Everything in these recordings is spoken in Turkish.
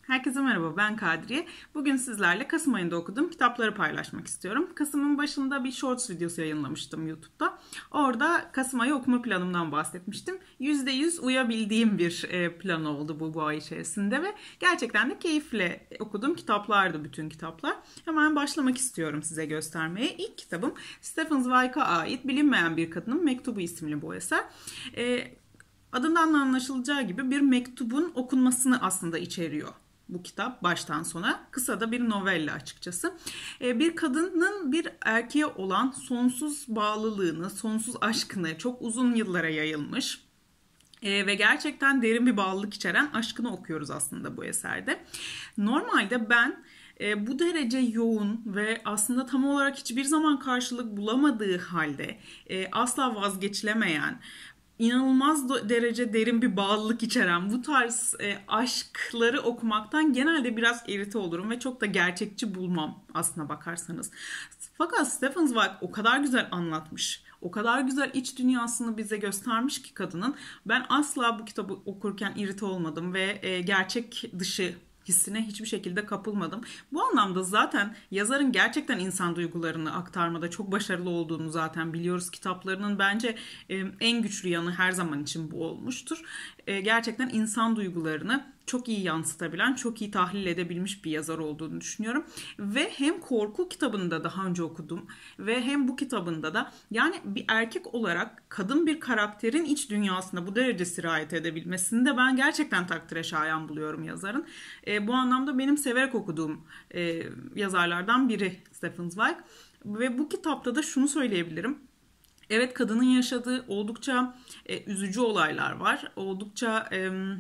Herkese merhaba, ben Kadriye. Bugün sizlerle Kasım ayında okuduğum kitapları paylaşmak istiyorum. Kasım'ın başında bir shorts videosu yayınlamıştım YouTube'da. Orada Kasım ayı okuma planımdan bahsetmiştim. %100 uyabildiğim bir plan oldu bu ay içerisinde ve gerçekten de keyifle okuduğum kitaplardı bütün kitaplar. Hemen başlamak istiyorum size göstermeye. İlk kitabım Stefan Zweig'a ait Bilinmeyen Bir Kadının Mektubu isimli bu eser. Adından da anlaşılacağı gibi bir mektubun okunmasını aslında içeriyor bu kitap baştan sona. Kısa da bir novella açıkçası. Bir kadının bir erkeğe olan sonsuz bağlılığını, sonsuz aşkını çok uzun yıllara yayılmış ve gerçekten derin bir bağlılık içeren aşkını okuyoruz aslında bu eserde. Normalde ben bu derece yoğun ve aslında tam olarak hiçbir zaman karşılık bulamadığı halde asla vazgeçilemeyen, İnanılmaz derece derin bir bağlılık içeren bu tarz aşkları okumaktan genelde biraz irite olurum ve çok da gerçekçi bulmam aslına bakarsanız. Fakat Stefan Zweig o kadar güzel anlatmış, o kadar güzel iç dünyasını bize göstermiş ki kadının, ben asla bu kitabı okurken irite olmadım ve gerçek dışı hissine hiçbir şekilde kapılmadım. Bu anlamda zaten yazarın gerçekten insan duygularını aktarmada çok başarılı olduğunu zaten biliyoruz. Kitaplarının bence en güçlü yanı her zaman için bu olmuştur. Gerçekten insan duygularını çok iyi yansıtabilen, çok iyi tahlil edebilmiş bir yazar olduğunu düşünüyorum. Ve hem korku kitabını da daha önce okudum ve hem bu kitabında da yani bir erkek olarak kadın bir karakterin iç dünyasına bu derece sirayet edebilmesini de ben gerçekten takdire şayan buluyorum yazarın. Bu anlamda benim severek okuduğum yazarlardan biri Stefan Zweig. Ve bu kitapta da şunu söyleyebilirim. Evet, kadının yaşadığı oldukça üzücü olaylar var. Oldukça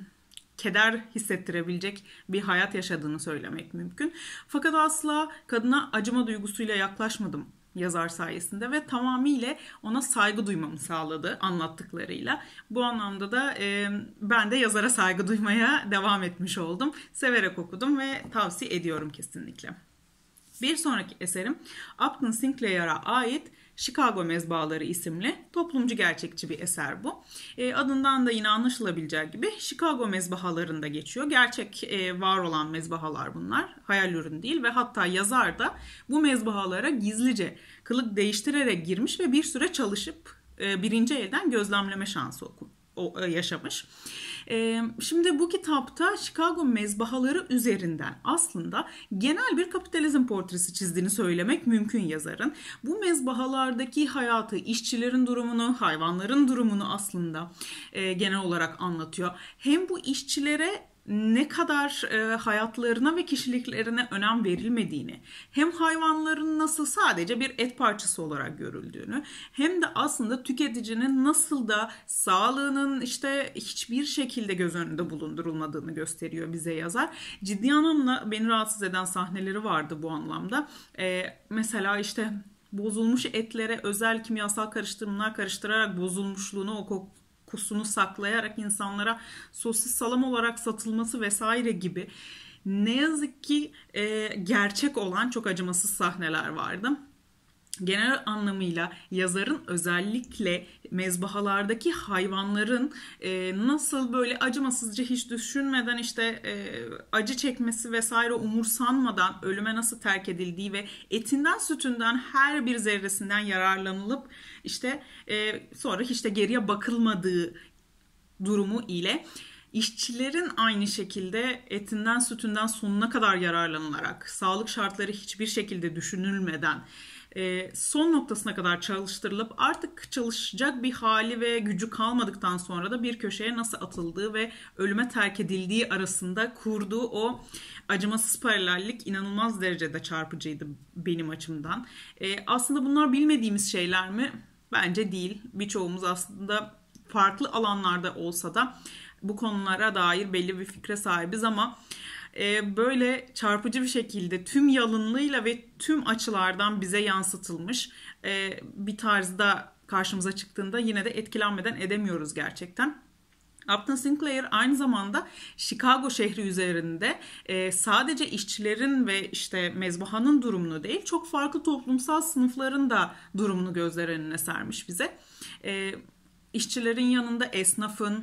keder hissettirebilecek bir hayat yaşadığını söylemek mümkün. Fakat asla kadına acıma duygusuyla yaklaşmadım yazar sayesinde ve tamamıyla ona saygı duymamı sağladı anlattıklarıyla. Bu anlamda da ben de yazara saygı duymaya devam etmiş oldum. Severek okudum ve tavsiye ediyorum kesinlikle. Bir sonraki eserim Upton Sinclair'a ait Chicago Mezbahaları isimli toplumcu gerçekçi bir eser bu. Adından da yine anlaşılabileceği gibi Chicago mezbahalarında geçiyor. Gerçek var olan mezbahalar bunlar. Hayal ürün değil ve hatta yazar da bu mezbahalara gizlice kılık değiştirerek girmiş ve bir süre çalışıp birinci elden gözlemleme şansı yaşamış. Şimdi bu kitapta Chicago mezbahaları üzerinden aslında genel bir kapitalizm portresi çizdiğini söylemek mümkün yazarın. Bu mezbahalardaki hayatı, işçilerin durumunu, hayvanların durumunu aslında genel olarak anlatıyor. Hem bu işçilere ne kadar hayatlarına ve kişiliklerine önem verilmediğini, hem hayvanların nasıl sadece bir et parçası olarak görüldüğünü, hem de aslında tüketicinin nasıl da sağlığının işte hiçbir şekilde göz önünde bulundurulmadığını gösteriyor bize yazar. Ciddi anlamda beni rahatsız eden sahneleri vardı bu anlamda. Mesela işte bozulmuş etlere özel kimyasal karıştırmalar karıştırarak bozulmuşluğunu, o kokusunu saklayarak insanlara sosis salam olarak satılması vesaire gibi ne yazık ki gerçek olan çok acımasız sahneler vardı. Genel anlamıyla yazarın özellikle mezbahalardaki hayvanların nasıl böyle acımasızca hiç düşünmeden işte acı çekmesi vesaire umursanmadan ölüme nasıl terk edildiği ve etinden sütünden her bir zerresinden yararlanılıp işte sonra hiç de geriye bakılmadığı durumu ile İşçilerin aynı şekilde etinden sütünden sonuna kadar yararlanılarak sağlık şartları hiçbir şekilde düşünülmeden son noktasına kadar çalıştırılıp artık çalışacak bir hali ve gücü kalmadıktan sonra da bir köşeye nasıl atıldığı ve ölüme terk edildiği arasında kurduğu o acımasız paralellik inanılmaz derecede çarpıcıydı benim açımdan. Aslında bunlar bilmediğimiz şeyler mi? Bence değil. Birçoğumuz aslında farklı alanlarda olsa da bu konulara dair belli bir fikre sahibiz ama böyle çarpıcı bir şekilde tüm yalınlığıyla ve tüm açılardan bize yansıtılmış bir tarzda karşımıza çıktığında yine de etkilenmeden edemiyoruz gerçekten. Upton Sinclair aynı zamanda Chicago şehri üzerinde sadece işçilerin ve işte mezbahanın durumunu değil, çok farklı toplumsal sınıfların da durumunu gözler önüne sermiş bize. İşçilerin yanında esnafın,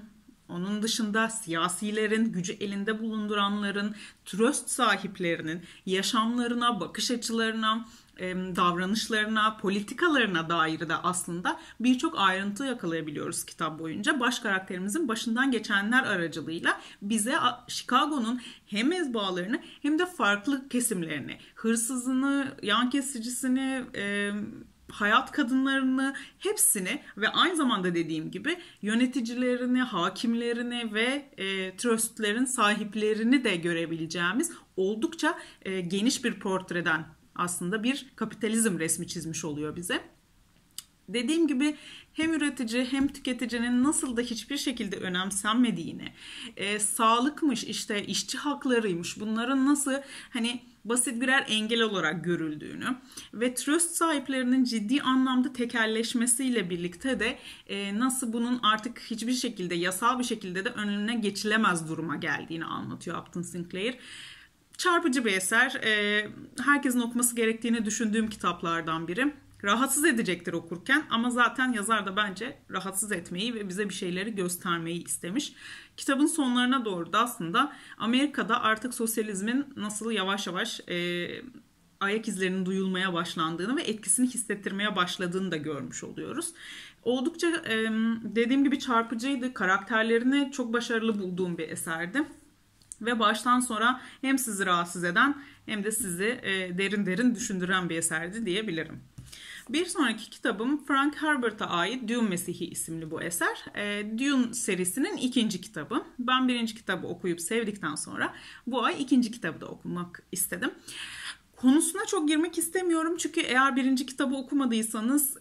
Onun dışında siyasilerin, gücü elinde bulunduranların, tröst sahiplerinin yaşamlarına, bakış açılarına, davranışlarına, politikalarına dair de aslında birçok ayrıntı yakalayabiliyoruz kitap boyunca. Baş karakterimizin başından geçenler aracılığıyla bize Chicago'nun hem mezbahalarını hem de farklı kesimlerini, hırsızını, yan kesicisini, hayat kadınlarını, hepsini ve aynı zamanda dediğim gibi yöneticilerini, hakimlerini ve tröstlerin sahiplerini de görebileceğimiz oldukça geniş bir portreden aslında bir kapitalizm resmi çizmiş oluyor bize. Dediğim gibi hem üretici hem tüketicinin nasıl da hiçbir şekilde önemsenmediğini, sağlıkmış, işte işçi haklarıymış, bunların nasıl hani basit birer engel olarak görüldüğünü ve tröst sahiplerinin ciddi anlamda tekelleşmesiyle birlikte de nasıl bunun artık hiçbir şekilde yasal bir şekilde de önüne geçilemez duruma geldiğini anlatıyor Upton Sinclair. Çarpıcı bir eser. Herkesin okuması gerektiğini düşündüğüm kitaplardan biri. Rahatsız edecektir okurken ama zaten yazar da bence rahatsız etmeyi ve bize bir şeyleri göstermeyi istemiş. Kitabın sonlarına doğru da aslında Amerika'da artık sosyalizmin nasıl yavaş yavaş ayak izlerinin duyulmaya başlandığını ve etkisini hissettirmeye başladığını da görmüş oluyoruz. Oldukça dediğim gibi çarpıcıydı. Karakterlerini çok başarılı bulduğum bir eserdi. Ve baştan sona hem sizi rahatsız eden hem de sizi derin derin düşündüren bir eserdi diyebilirim. Bir sonraki kitabım Frank Herbert'a ait Dune Mesihi isimli bu eser. Dune serisinin ikinci kitabı. Ben birinci kitabı okuyup sevdikten sonra bu ay ikinci kitabı da okumak istedim. Konusuna çok girmek istemiyorum çünkü eğer birinci kitabı okumadıysanız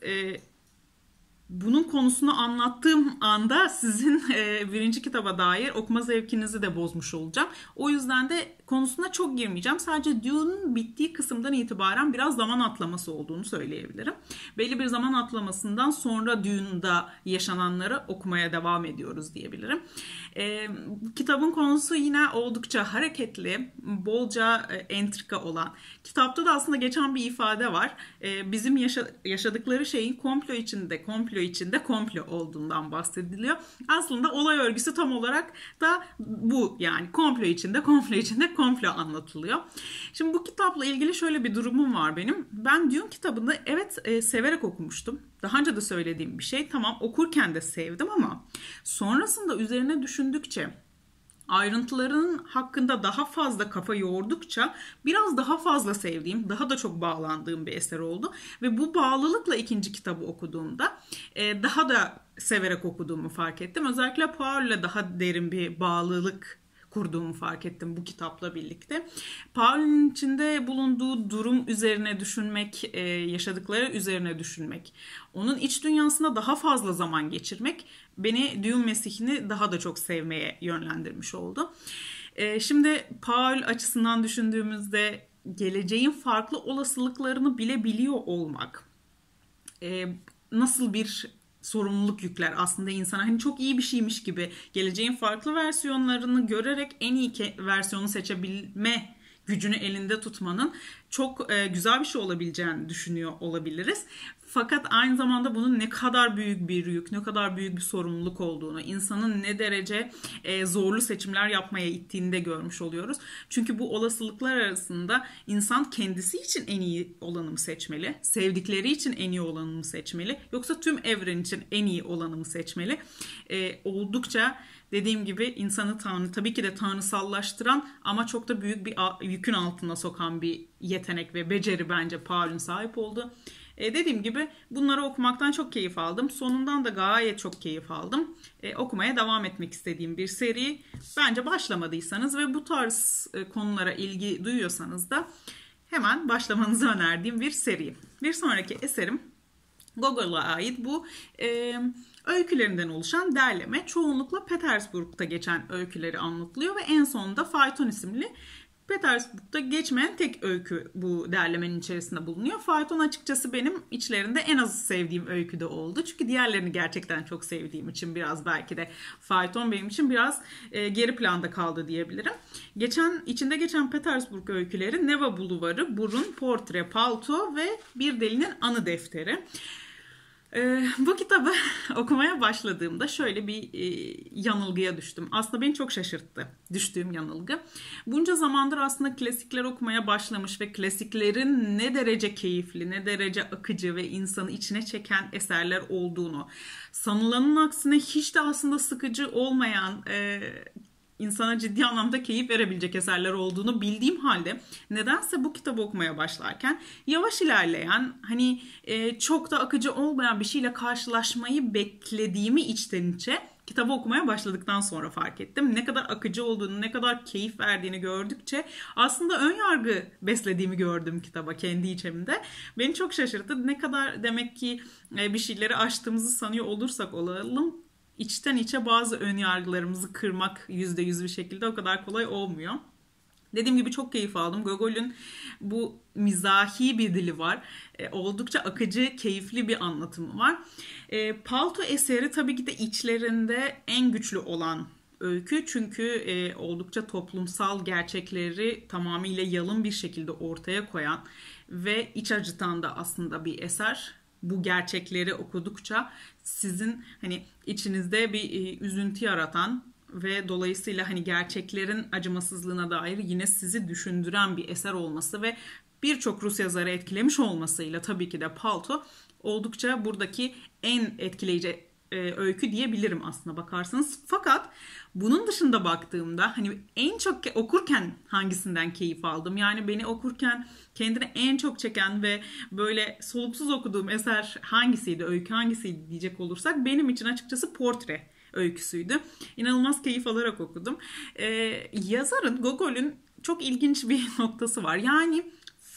bunun konusunu anlattığım anda sizin birinci kitaba dair okuma zevkinizi de bozmuş olacağım. O yüzden de konusuna çok girmeyeceğim. Sadece Dune'un bittiği kısımdan itibaren biraz zaman atlaması olduğunu söyleyebilirim. Belli bir zaman atlamasından sonra Dune'da yaşananları okumaya devam ediyoruz diyebilirim. Kitabın konusu yine oldukça hareketli, bolca entrika olan. Kitapta da aslında geçen bir ifade var. Bizim yaşadıkları şeyin komplo içinde komplo olduğundan bahsediliyor. Aslında olay örgüsü tam olarak da bu, yani komplo içinde komplo anlatılıyor. Şimdi bu kitapla ilgili şöyle bir durumum var benim. Ben Dune kitabını severek okumuştum. Daha önce de söylediğim bir şey. Tamam, okurken de sevdim ama sonrasında üzerine düşündükçe, ayrıntılarının hakkında daha fazla kafa yordukça biraz daha fazla sevdiğim, daha da çok bağlandığım bir eser oldu. Ve bu bağlılıkla ikinci kitabı okuduğumda daha da severek okuduğumu fark ettim. Özellikle Paul'le daha derin bir bağlılık kurduğumu fark ettim bu kitapla birlikte. Paul'un içinde bulunduğu durum üzerine düşünmek, yaşadıkları üzerine düşünmek, onun iç dünyasında daha fazla zaman geçirmek beni Dune Mesih'ini daha da çok sevmeye yönlendirmiş oldu. Şimdi Paul açısından düşündüğümüzde geleceğin farklı olasılıklarını bile biliyor olmak nasıl bir sorumluluk yükler aslında insana. Hani çok iyi bir şeymiş gibi geleceğin farklı versiyonlarını görerek en iyi versiyonu seçebilme gücünü elinde tutmanın çok güzel bir şey olabileceğini düşünüyor olabiliriz. Fakat aynı zamanda bunun ne kadar büyük bir yük, ne kadar büyük bir sorumluluk olduğunu, insanın ne derece zorlu seçimler yapmaya ittiğini de görmüş oluyoruz. Çünkü bu olasılıklar arasında insan kendisi için en iyi olanı mı seçmeli, sevdikleri için en iyi olanı mı seçmeli, yoksa tüm evren için en iyi olanı mı seçmeli? Oldukça dediğim gibi insanı tabii ki de tanrısallaştıran ama çok da büyük bir yükün altına sokan bir yetenek ve beceri bence Paul'un sahip olduğu. Dediğim gibi bunları okumaktan çok keyif aldım. Sonundan da gayet çok keyif aldım. Okumaya devam etmek istediğim bir seri. Bence başlamadıysanız ve bu tarz konulara ilgi duyuyorsanız da hemen başlamanızı önerdiğim bir seri. Bir sonraki eserim Gogol'a ait bu öykülerinden oluşan derleme. Çoğunlukla Petersburg'da geçen öyküleri anlatılıyor ve en sonunda Fayton isimli Petersburg'da geçmeyen tek öykü bu derlemenin içerisinde bulunuyor. Fayton açıkçası benim içlerinde en az sevdiğim öykü de oldu. Çünkü diğerlerini gerçekten çok sevdiğim için biraz belki de Fayton benim için biraz geri planda kaldı diyebilirim. İçinde geçen Petersburg öyküleri Neva Bulvarı, Burun, Portre, Palto ve Bir Delinin Anı Defteri. Bu kitabı okumaya başladığımda şöyle bir yanılgıya düştüm. Aslında beni çok şaşırttı düştüğüm yanılgı. Bunca zamandır aslında klasikler okumaya başlamış ve klasiklerin ne derece keyifli, ne derece akıcı ve insanı içine çeken eserler olduğunu, sanılanın aksine hiç de aslında sıkıcı olmayan, insana ciddi anlamda keyif verebilecek eserler olduğunu bildiğim halde nedense bu kitabı okumaya başlarken yavaş ilerleyen, hani çok da akıcı olmayan bir şeyle karşılaşmayı beklediğimi içten içe kitabı okumaya başladıktan sonra fark ettim. Ne kadar akıcı olduğunu, ne kadar keyif verdiğini gördükçe aslında ön yargı beslediğimi gördüm kitaba kendi içimde. Beni çok şaşırttı. Ne kadar demek ki bir şeyleri aştığımızı sanıyor olursak olalım, içten içe bazı ön yargılarımızı kırmak %100 bir şekilde o kadar kolay olmuyor. Dediğim gibi çok keyif aldım. Gogol'ün bu mizahi bir dili var. Oldukça akıcı, keyifli bir anlatımı var. Palto eseri tabii ki de içlerinde en güçlü olan öykü. Çünkü oldukça toplumsal gerçekleri tamamıyla yalın bir şekilde ortaya koyan ve iç acıtan da aslında bir eser. Bu gerçekleri okudukça sizin hani içinizde bir üzüntü yaratan ve dolayısıyla hani gerçeklerin acımasızlığına dair yine sizi düşündüren bir eser olması ve birçok Rus yazarı etkilemiş olmasıyla tabii ki de Palto oldukça buradaki en etkileyici öykü diyebilirim aslına bakarsanız. Fakat bunun dışında baktığımda hani en çok okurken hangisinden keyif aldım? Yani beni okurken kendine en çok çeken ve böyle soluksuz okuduğum eser hangisiydi, öykü hangisiydi diyecek olursak benim için açıkçası Portre öyküsüydü. İnanılmaz keyif alarak okudum. Yazarın, Gogol'ün çok ilginç bir noktası var. Yani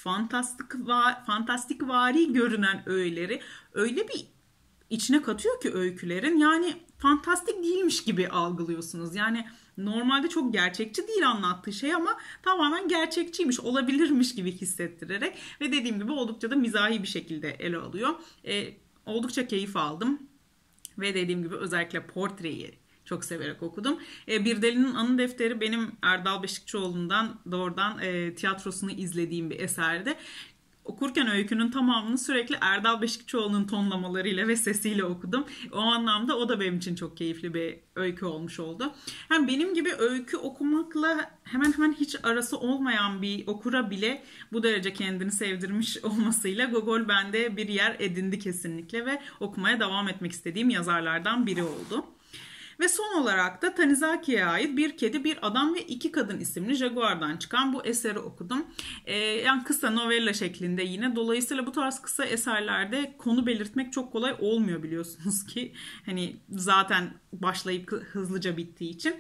fantastik vari görünen öğeleri öyle bir içine katıyor ki öykülerin, yani fantastik değilmiş gibi algılıyorsunuz. Yani normalde çok gerçekçi değil anlattığı şey ama tamamen gerçekçiymiş, olabilirmiş gibi hissettirerek ve dediğim gibi oldukça da mizahi bir şekilde ele alıyor. Oldukça keyif aldım ve dediğim gibi özellikle Portre'yi çok severek okudum. Bir Delinin Anı Defteri benim Erdal Beşikçioğlu'ndan doğrudan tiyatrosunu izlediğim bir eserdi. Okurken öykünün tamamını sürekli Erdal Beşikçioğlu'nun tonlamalarıyla ve sesiyle okudum. O anlamda o da benim için çok keyifli bir öykü olmuş oldu. Hem benim gibi öykü okumakla hemen hemen hiç arası olmayan bir okura bile bu derece kendini sevdirmiş olmasıyla Gogol bende bir yer edindi kesinlikle ve okumaya devam etmek istediğim yazarlardan biri oldu. Ve son olarak da Tanizaki'ye ait Bir Kedi, Bir Adam ve İki Kadın isimli Jaguar'dan çıkan bu eseri okudum. Yani kısa novella şeklinde yine. Dolayısıyla bu tarz kısa eserlerde konu belirtmek çok kolay olmuyor biliyorsunuz ki. Hani zaten başlayıp hızlıca bittiği için.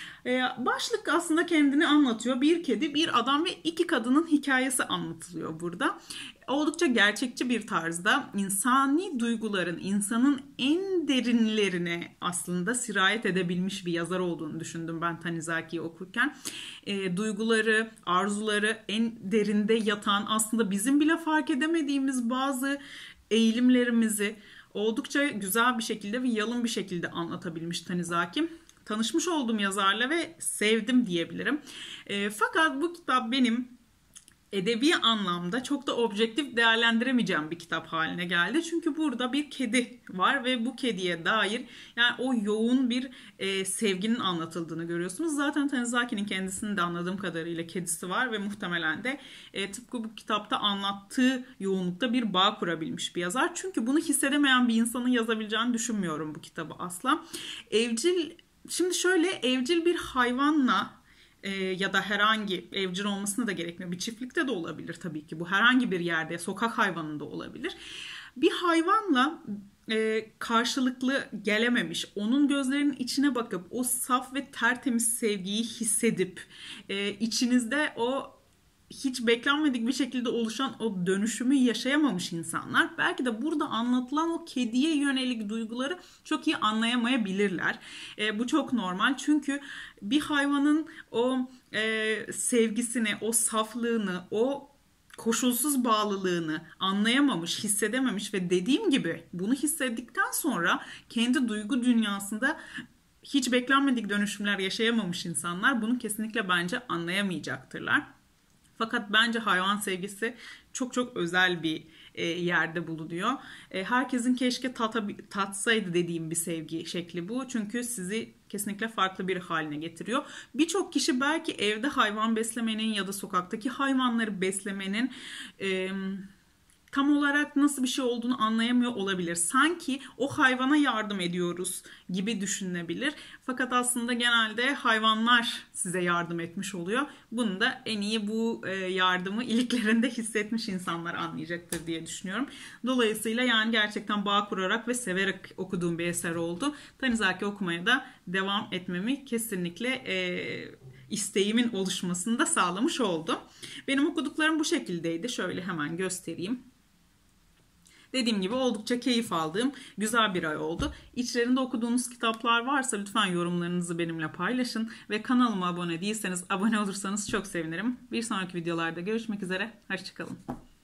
Başlık aslında kendini anlatıyor. Bir kedi, bir adam ve iki kadının hikayesi anlatılıyor burada. Oldukça gerçekçi bir tarzda insani duyguların insanın en derinlerine aslında sirayet edebilmiş bir yazar olduğunu düşündüm ben Tanizaki'yi okurken. Duyguları, arzuları en derinde yatan, aslında bizim bile fark edemediğimiz bazı eğilimlerimizi oldukça güzel bir şekilde ve yalın bir şekilde anlatabilmiş Tanizaki. Tanışmış olduğum yazarla ve sevdim diyebilirim. Fakat bu kitap benim edebi anlamda çok da objektif değerlendiremeyeceğim bir kitap haline geldi. Çünkü burada bir kedi var ve bu kediye dair yani o yoğun bir sevginin anlatıldığını görüyorsunuz. Zaten Tanizaki'nin kendisinin de anladığım kadarıyla kedisi var ve muhtemelen de tıpkı bu kitapta anlattığı yoğunlukta bir bağ kurabilmiş bir yazar. Çünkü bunu hissedemeyen bir insanın yazabileceğini düşünmüyorum bu kitabı asla. Şimdi şöyle evcil bir hayvanla ya da herhangi evcil olmasına da gerekmiyor. Bir çiftlikte de olabilir tabii ki. Bu herhangi bir yerde, sokak hayvanında olabilir. Bir hayvanla karşılıklı gelememiş, onun gözlerinin içine bakıp o saf ve tertemiz sevgiyi hissedip içinizde o hiç beklenmedik bir şekilde oluşan o dönüşümü yaşayamamış insanlar belki de burada anlatılan o kediye yönelik duyguları çok iyi anlayamayabilirler. Bu çok normal çünkü bir hayvanın o sevgisini, o saflığını, o koşulsuz bağlılığını anlayamamış, hissedememiş ve dediğim gibi bunu hissettikten sonra kendi duygu dünyasında hiç beklenmedik dönüşümler yaşayamamış insanlar bunu kesinlikle bence anlayamayacaktırlar. Fakat bence hayvan sevgisi çok çok özel bir yerde bulunuyor. Herkesin keşke tatsaydı dediğim bir sevgi şekli bu. Çünkü sizi kesinlikle farklı bir haline getiriyor. Birçok kişi belki evde hayvan beslemenin ya da sokaktaki hayvanları beslemenin tam olarak nasıl bir şey olduğunu anlayamıyor olabilir. Sanki o hayvana yardım ediyoruz gibi düşünülebilir. Fakat aslında genelde hayvanlar size yardım etmiş oluyor. Bunu da en iyi bu yardımı iliklerinde hissetmiş insanlar anlayacaktır diye düşünüyorum. Dolayısıyla yani gerçekten bağ kurarak ve severek okuduğum bir eser oldu. Tanizaki okumaya da devam etmemi kesinlikle isteğimin oluşmasını da sağlamış oldu. Benim okuduklarım bu şekildeydi. Şöyle hemen göstereyim. Dediğim gibi oldukça keyif aldığım güzel bir ay oldu. İçlerinde okuduğunuz kitaplar varsa lütfen yorumlarınızı benimle paylaşın. Ve kanalıma abone değilseniz abone olursanız çok sevinirim. Bir sonraki videolarda görüşmek üzere. Hoşçakalın.